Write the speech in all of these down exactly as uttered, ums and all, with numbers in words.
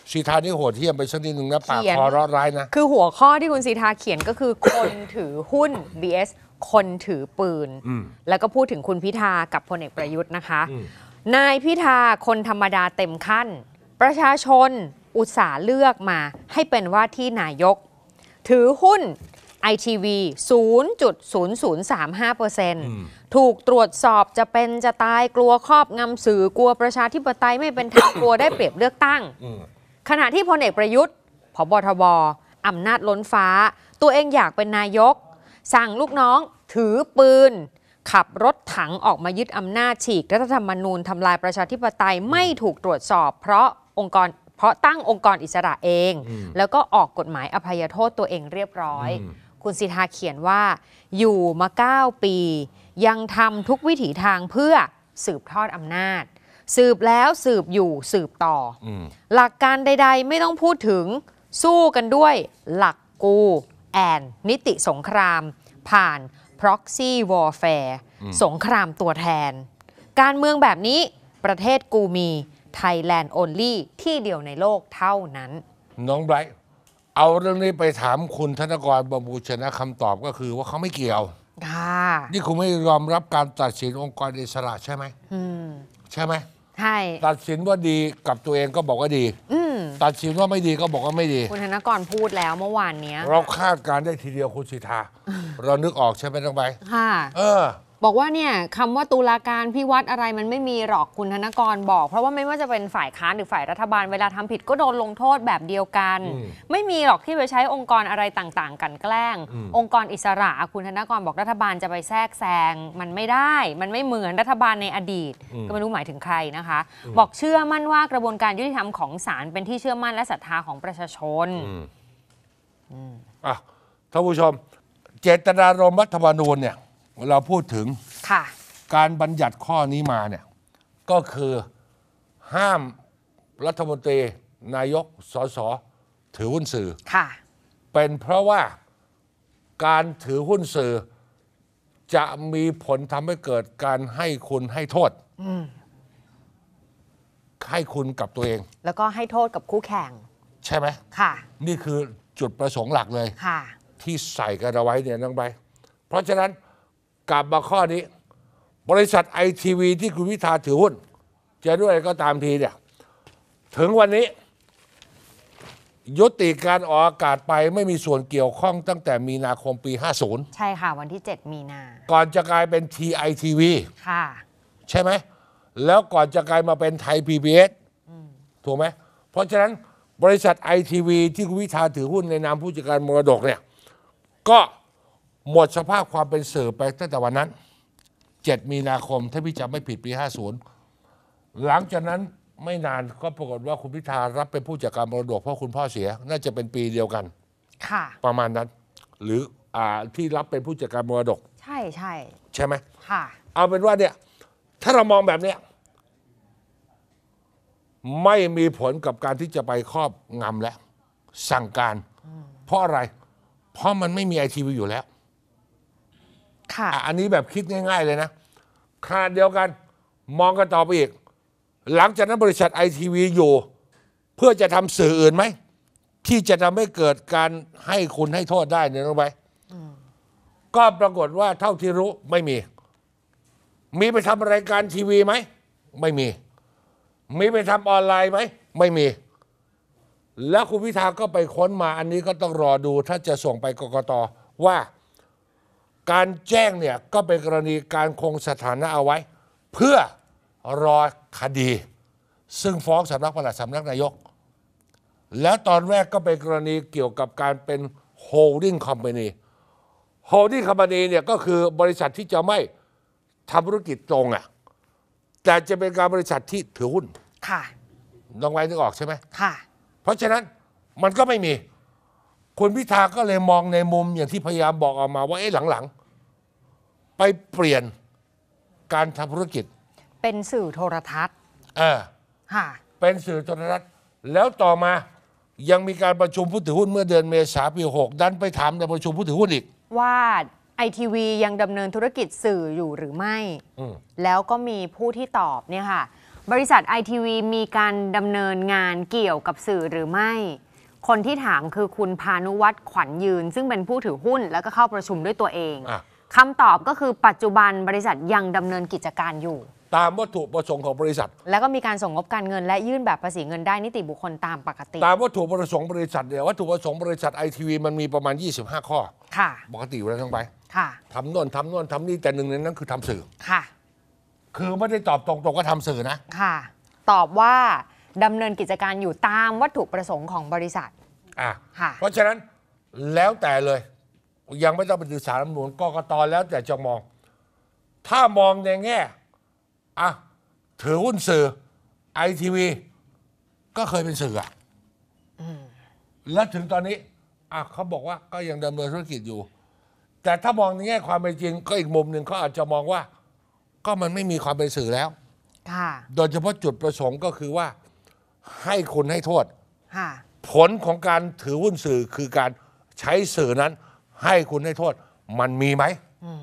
สีทานี่โหดเหี้ยมไปสักนิดหนึ่งนะปากคอร้อนร้ายนะคือหัวข้อที่คุณสีทาเขียนก็คือคนถือหุ้น บี เอส คนถือปืนแล้วก็พูดถึงคุณพิธากับพลเอกประยุทธ์นะคะนายพิธาคนธรรมดาเต็มขั้นประชาชนอุตส่าห์เลือกมาให้เป็นว่าที่นายกถือหุ้น ไอ ที วี ศูนย์จุดศูนย์ศูนย์สามห้าเปอร์เซ็นต์ ถูกตรวจสอบจะเป็นจะตายกลัวครอบงำสื่อกลัวประชาธิปไตยไม่เป็นธรรมกลัวได้เปรียบเลือกตั้งขณะที่พลเอกประยุทธ์ผบ.ทบ.อำนาจล้นฟ้าตัวเองอยากเป็นนายกสั่งลูกน้องถือปืนขับรถถังออกมายึดอำนาจฉีกรัฐธรรมนูญทำลายประชาธิปไตยไม่ถูกตรวจสอบเพราะองค์กรเพราะตั้งองค์กรอิสระเองแล้วก็ออกกฎหมายอภัยโทษตัวเองเรียบร้อยคุณสิทธาเขียนว่าอยู่มาเก้าปียังทำทุกวิถีทางเพื่อสืบทอดอำนาจสืบแล้วสืบอยู่สืบต่อหลักการใดๆไม่ต้องพูดถึงสู้กันด้วยหลักกูแอนนิติสงครามผ่าน proxy warfare สงครามตัวแทนการเมืองแบบนี้ประเทศกูมี Thailand only ที่เดียวในโลกเท่านั้นน้องไบรท์เอาเรื่องนี้ไปถามคุณธนกร บำรุงชนะคำตอบก็คือว่าเขาไม่เกี่ยวนี่คุณไม่ยอมรับการตัดสินองค์กรอิสระใช่ไหมใช่ไหมใช่ตัดสินว่าดีกับตัวเองก็บอกว่าดีตัดสินว่าไม่ดีก็บอกว่าไม่ดีคุณธนกรพูดแล้วเมื่อวานนี้เราคาดการได้ทีเดียวคุณสิทธาเรานึกออกใช่ไหมน้องไบรท์ค่ะเออบอกว่าเนี่ยคำว่าตุลาการพิวัตรอะไรมันไม่มีหรอกคุณธนกรบอกเพราะว่าไม่ว่าจะเป็นฝ่ายค้านหรือฝ่ายรัฐบาลเวลาทำผิดก็โดนลงโทษแบบเดียวกันไม่มีหรอกที่ไปใช้องค์กรอะไรต่างๆกันแกล้งองค์กรอิสระคุณธนกรบอกรัฐบาลจะไปแทรกแซงมันไม่ได้มันไม่เหมือนรัฐบาลในอดีตก็ไม่รู้หมายถึงใครนะคะบอกเชื่อมั่นว่ากระบวนการยุติธรรมของศาลเป็นที่เชื่อมั่นและศรัทธาของประชาชนอ่ะท่านผู้ชมเจตนารมณ์รัฐธรรมนูญเนี่ยเราพูดถึงการบัญญัติข้อนี้มาเนี่ยก็คือห้ามรัฐมนตรีนายกสสถือหุ้นสื่อเป็นเพราะว่าการถือหุ้นสื่อจะมีผลทำให้เกิดการให้คุณให้โทษให้คุณกับตัวเองแล้วก็ให้โทษกับคู่แข่งใช่ไหมค่ะนี่คือจุดประสงค์หลักเลยที่ใส่กันเอาไว้เนี่ยน้องใบเพราะฉะนั้นกลับมาข้อนี้บริษัทไอทีวีที่คุณพิธาถือหุ้นจะด้วยก็ตามทีเนี่ยถึงวันนี้ยุติการออกอากาศไปไม่มีส่วนเกี่ยวข้องตั้งแต่มีนาคมปีห้าสิบใช่ค่ะวันที่เจ็ดมีนาก่อนจะกลายเป็น ที ไอ ที วีค่ะใช่ไหมแล้วก่อนจะกลายมาเป็นไทย พี บี เอส ถูกไหมเพราะฉะนั้นบริษัทไอทีวีที่คุณพิธาถือหุ้นในนามผู้จัดการมรดกเนี่ยก็หมดสภาพความเป็นสื่อไปตั้งแต่วันนั้นเจ็ดมีนาคมถ้าพี่จำไม่ผิดปีห้าสิบหลังจากนั้นไม่นานก็ปรากฏว่าคุณพิธารับเป็นผู้จัดการมรดกเพราะคุณพ่อเสียน่าจะเป็นปีเดียวกันค่ะประมาณนั้นหรืออ่าที่รับเป็นผู้จัดการมรดกใช่ใช่ใช่ไหมค่ะเอาเป็นว่าเนี่ยถ้าเรามองแบบเนี้ยไม่มีผลกับการที่จะไปครอบงำและสั่งการเพราะอะไรเพราะมันไม่มีไอทีวีอยู่แล้วค่ะอันนี้แบบคิดง่ายๆเลยนะขณะเดียวกันมองกันต่อไปอีกหลังจากนั้นบริษัทไอทีวีอยู่เพื่อจะทำสื่ออื่นไหมที่จะทำให้เกิดการให้คุณให้โทษได้เนี่ยรู้ไหมก็ปรากฏว่าเท่าที่รู้ไม่มีมีไปทำรายการทีวีไหมไม่มีมีไปทำออนไลน์ไหมไม่มีแล้วคุณพิธาก็ไปค้นมาอันนี้ก็ต้องรอดูถ้าจะส่งไปกกต.ว่าการแจ้งเนี่ยก็เป็นกรณีการคงสถานะเอาไว้เพื่อรอคดีซึ่งฟ้องสำนักปลัดสำนักนายกแล้วตอนแรกก็เป็นกรณีเกี่ยวกับการเป็น holding company holding company เนี่ยก็คือบริษัทที่จะไม่ทำธุรกิจตรงอ่ะแต่จะเป็นการบริษัทที่ถือหุ้นค่ะน้องไว้นึกออกใช่ไหมค่ะเพราะฉะนั้นมันก็ไม่มีคุณพิธาก็เลยมองในมุมอย่างที่พยายามบอกออกมาว่าเอ๊ะหลังๆไปเปลี่ยนการทำธุรกิจเป็นสื่อโทรทัศน์เออค่ะเป็นสื่อโทรทัศน์แล้วต่อมายังมีการประชุมผู้ถือหุ้นเมื่อเดือนเมษายนปีหกดันไปถามในประชุมผู้ถือหุ้นอีกว่าไอทีวียังดำเนินธุรกิจสื่ออยู่หรือไม่แล้วก็มีผู้ที่ตอบเนี่ยค่ะบริษัทไอทีวีมีการดำเนินงานเกี่ยวกับสื่อหรือไม่คนที่ถามคือคุณพานุวัฒน์ขวัญยืนซึ่งเป็นผู้ถือหุ้นแล้วก็เข้าประชุมด้วยตัวเองคำตอบก็คือปัจจุบันบริษัทยังดำเนินกิจการอยู่ตามวัตถุประสงค์ของบริษัทแล้วก็มีการส่งงบการเงินและยื่นแบบภาษีเงินได้นิติบุคคลตามปกติตามวัตถุประสงค์บริษัทเนี่ยวัตถุประสงค์บริษัทไอทีวีมันมีประมาณยี่สิบห้าข้อค่ะปกติอยู่แล้วทั้งไปค่ะทำโน่นทำโน่นทำนี่แต่หนึ่งในนั้นคือทำสื่อค่ะคือไม่ได้ตอบตรงๆก็ทำสื่อนะค่ะตอบว่าดำเนินกิจการอยู่ตามวัตถุประสงค์ของบริษัทอ่ะเพราะฉะนั้นแล้วแต่เลยยังไม่ต้องไปดูสารรัฐธรรมนูญกกตแล้วแต่จะมองถ้ามองในแง่อ่ะถือหุ้นสื่อไอทีวีก็เคยเป็นสื่ออ่ะแล้วถึงตอนนี้อ่ะเขาบอกว่าก็ยังดำเนินธุรกิจอยู่แต่ถ้ามองในแง่ความเป็นจริงก็อีกมุมหนึ่งเขาอาจจะมองว่าก็มันไม่มีความเป็นสื่อแล้วโดยเฉพาะจุดประสงค์ก็คือว่าให้คุณให้โทษผลของการถือหุ้นสื่อคือการใช้สื่อนั้นให้คุณให้โทษมันมีไหม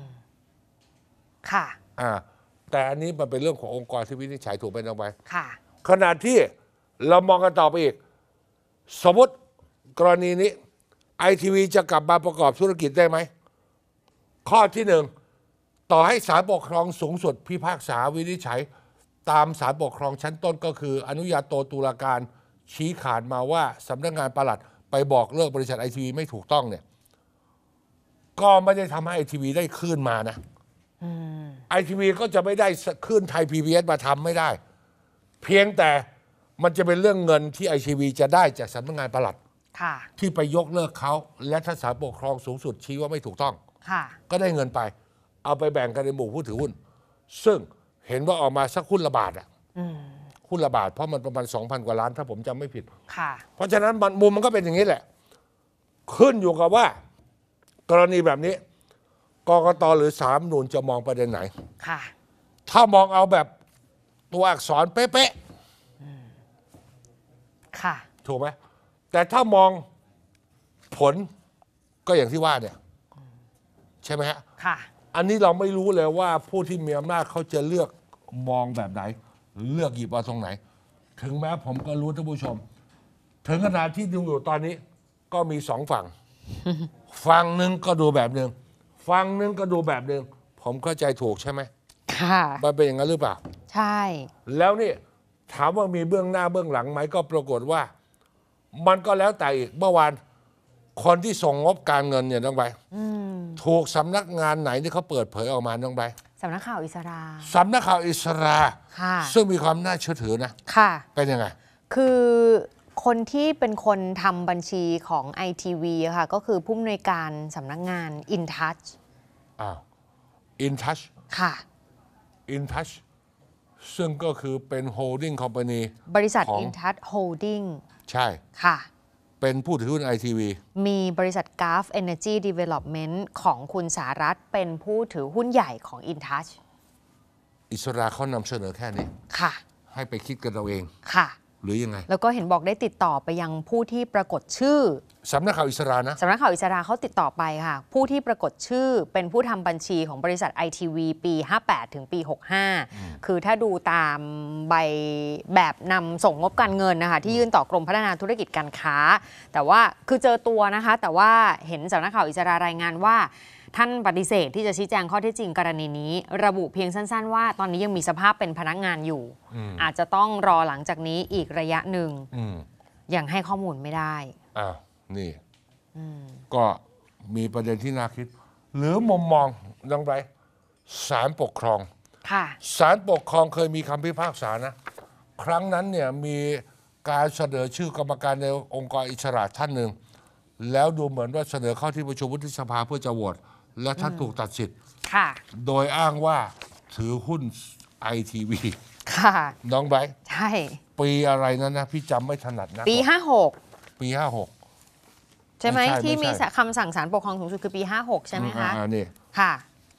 ค่ะอ่าแต่อันนี้มันเป็นเรื่องขององค์กรที่วินิจฉัยถูกไปเอาไว้ค่ะขณะที่เรามองกันต่อไปอีกสมมติกรณีนี้ไอทีวีจะกลับมาประกอบธุรกิจได้ไหมข้อที่หนึ่งต่อให้ศาลปกครองสูงสุดพิพากษาวินิจฉัยตามศาลปกครองชั้นต้นก็คืออนุญาโตตุลาการชี้ขาดมาว่าสำนักงานปลัดไปบอกเลิกบริษัทไอทีวีไม่ถูกต้องเนี่ยก็ไม่ได้ทำให้ไอทีวีได้คลื่นมานะไอทีวีก็จะไม่ได้คลื่นไทย พี บี เอส มาทำไม่ได้เพียงแต่มันจะเป็นเรื่องเงินที่ไอทีวีจะได้จากสำนักงานปลัดที่ไปยกเลิกเขาและถ้าศาลปกครองสูงสุดชี้ว่าไม่ถูกต้องก็ได้เงินไปเอาไปแบ่งกันในหมู่ผู้ถือหุ้นซึ่งเห็นว่าออกมาสักหุ้นละบาทอ่ะหุ้นละบาทเพราะมันประมาณ สองพัน กว่าล้านถ้าผมจำไม่ผิดเพราะฉะนั้นมุมมันก็เป็นอย่างนี้แหละขึ้นอยู่กับว่ากรณีแบบนี้กกตหรือศาลรัฐธรรมนูญจะมองประเด็นไหนถ้ามองเอาแบบตัวอักษรเป๊ะๆถูกไหมแต่ถ้ามองผลก็อย่างที่ว่าเนี่ยใช่ไหมฮะอันนี้เราไม่รู้เลยว่าผู้ที่มีอำนาจเขาจะเลือกมองแบบไหนเลือกหยิบเอาตรงไหนถึงแม้ผมก็รู้ท่านผู้ชมถึงขนาดที่ดูอยู่ตอนนี้ก็มีสองฝั่ง ฝั่งหนึ่งก็ดูแบบหนึ่งฝั่งหนึ่งก็ดูแบบหนึ่งผมเข้าใจถูกใช่ไหมค่ะมันเป็นอย่างนั้นหรือเปล่าใช่แล้วนี่ถามว่ามีเบื้องหน้าเบื้องหลังไหมก็ปรากฏว่ามันก็แล้วแต่อีกเมื่อวานคนที่ส่งงบการเงินเนี่ยน้องใบถูกสำนักงานไหนที่เขาเปิดเผยออกมาน้องใบสำนักข่าวอิสราสำนักข่าวอิสราซึ่งมีความน่าเชื่อถือนะค่ะเป็นยังไงคือคนที่เป็นคนทำบัญชีของ ไอ ที วี ค่ะก็คือผู้อำนวยการสำนักงาน InTouch อ้าว InTouch ค่ะ InTouch ซึ่งก็คือเป็น holding company บริษัท InTouch Holding ใช่ค่ะเป็นผู้ถือหุ้น ไอ ที วีมีบริษัท Gulf Energy Development ของคุณสารัตน์เป็นผู้ถือหุ้นใหญ่ของ InTouch อิสราเขานำเสนอแค่นี้ค่ะให้ไปคิดกันเราเองค่ะหรือยังไงแล้วก็เห็นบอกได้ติดต่อไปยังผู้ที่ปรากฏชื่อสำนักข่าวอิสรานะสำนักข่าวอิสราเขาติดต่อไปค่ะผู้ที่ปรากฏชื่อเป็นผู้ทำบัญชีของบริษัท ไอ ที วี ปีห้าแปดถึงปีหกสิบห้าคือถ้าดูตามใบแบบนำส่งงบการเงินนะคะที่ยื่นต่อกรมพัฒนาธุรกิจการค้าแต่ว่าคือเจอตัวนะคะแต่ว่าเห็นสำนักข่าวอิสรารายงานว่าท่านปฏิเสธที่จะชี้แจงข้อเท็จจริงกรณีนี้ระบุเพียงสั้นๆว่าตอนนี้ยังมีสภาพเป็นพนักงานอยู่ อ, อาจจะต้องรอหลังจากนี้อีกระยะหนึ่งยังให้ข้อมูลไม่ได้อ้าวนี่ก็มีประเด็นที่น่าคิดหรือมุมมองดังไรศาลปกครองศาลปกครองเคยมีคำพิพากษานะครั้งนั้นเนี่ยมีการเสนอชื่อกรรมการในองค์กรอิสระท่านหนึ่งแล้วดูเหมือนว่าเสนอเข้าที่ประชุมวุฒิสภาเพื่อจะโหวตและท่านถูกตัดสิทธิ์โดยอ้างว่าถือหุ้นไอทีวีน้องไบร์ทใช่ปีอะไรนั้นนะพี่จำไม่ถนัดนะปีห้าหกปีห้าหกใช่ไหมที่มีคำสั่งศาลปกครองสูงสุดคือปีห้าหกใช่ไหมคะอ่านี่ค่ะ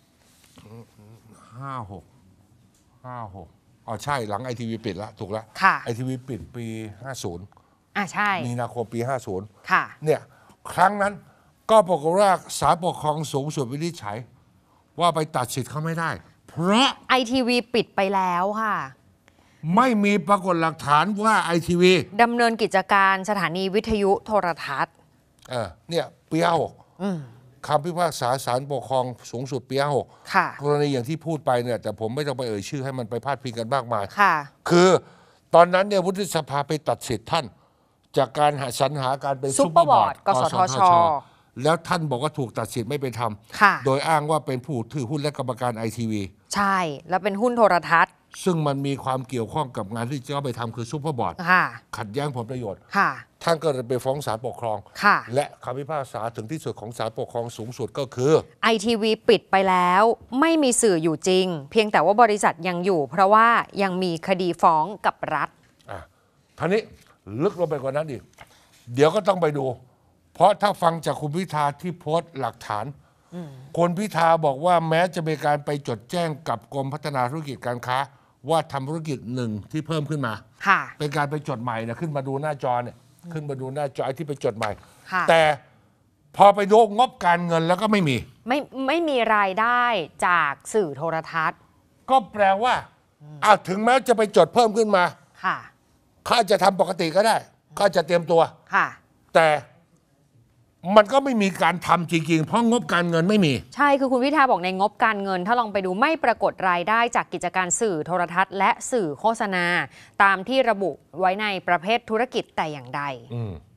ห้าหกห้าหกอ๋อใช่หลังไอทีวีปิดแล้วถูกแล้วไอทีวีปิดปีห้าศูนย์อ่าใช่มีนาคมปีห้าศูนย์ค่ะเนี่ยครั้งนั้นก็ปรากฏว่าศาลปกครองสูงสุดวินิจฉัยว่าไปตัดสิทธิ์เขาไม่ได้เพราะไอ ที วี ปิดไปแล้วค่ะไม่มีปรากฏหลักฐานว่าไอทีวีดำเนินกิจการสถานีวิทยุโทรทัศน์เออเนี่ยปีห้าหกคำพิพากษาศาลปกครองสูงสุดปีห้าหกค่ะกรณีอย่างที่พูดไปเนี่ยแต่ผมไม่ต้องไปเอ่ยชื่อให้มันไปพาดพิงกันมากมายค่ะคือตอนนั้นเนี่ยวุฒิสภาไปตัดสิทธิ์ท่าน จากการหาสรรหาการเป็นซุปเปอร์บอร์ด กสทช. แล้วท่านบอกว่าถูกตัดสิทธิ์ไม่เป็นธรรมค่ะโดยอ้างว่าเป็นผู้ถือหุ้นและกรรมการไอทีวีใช่ แล้วเป็นหุ้นโทรทัศน์ซึ่งมันมีความเกี่ยวข้องกับงานที่จะเอาไปทำคือซุปเปอร์บอร์ดค่ะขัดแย้งผลประโยชน์ค่ะท่านก็เลยไปฟ้องศาลปกครองค่ะและคำพิพากษาถึงที่สุดของศาลปกครองสูงสุดก็คือไอทีวีปิดไปแล้วไม่มีสื่ออยู่จริง เพียงแต่ว่าบริษัทยังอยู่ เพราะว่ายังมีคดีฟ้องกับรัฐอ่ะท่านี้ลึกลงไปกว่านั้นอีก เดี๋ยวก็ต้องไปดู เพราะถ้าฟังจากคุณพิธาที่โพสต์หลักฐานคุณพิธาบอกว่าแม้จะมีการไปจดแจ้งกับกรมพัฒนาธุรกิจการค้า ว่าทำธุรกิจหนึ่งที่เพิ่มขึ้นมาค่ะเป็นการไปจดใหม่นะขึ้นมาดูหน้าจอเนี่ยขึ้นมาดูหน้าจอไอ้ที่ไปจดใหม่ค่ะแต่พอไปดูงบการเงินแล้วก็ไม่มีไม่ไม่มีรายได้จากสื่อโทรทัศน์ก็แปลว่าอ้าวถึงแม้จะไปจดเพิ่มขึ้นมาค่ะเขาอาจจะทำปกติก็ได้เขาอาจจะเตรียมตัวค่ะแต่มันก็ไม่มีการทำจริงๆ เพราะงบการเงินไม่มีใช่ คือคุณพิธาบอกในงบการเงิน ถ้าลองไปดูไม่ปรากฏรายได้จากกิจการสื่อโทรทัศน์และสื่อโฆษณา ตามที่ระบุไว้ในประเภทธุรกิจแต่อย่างใดอืม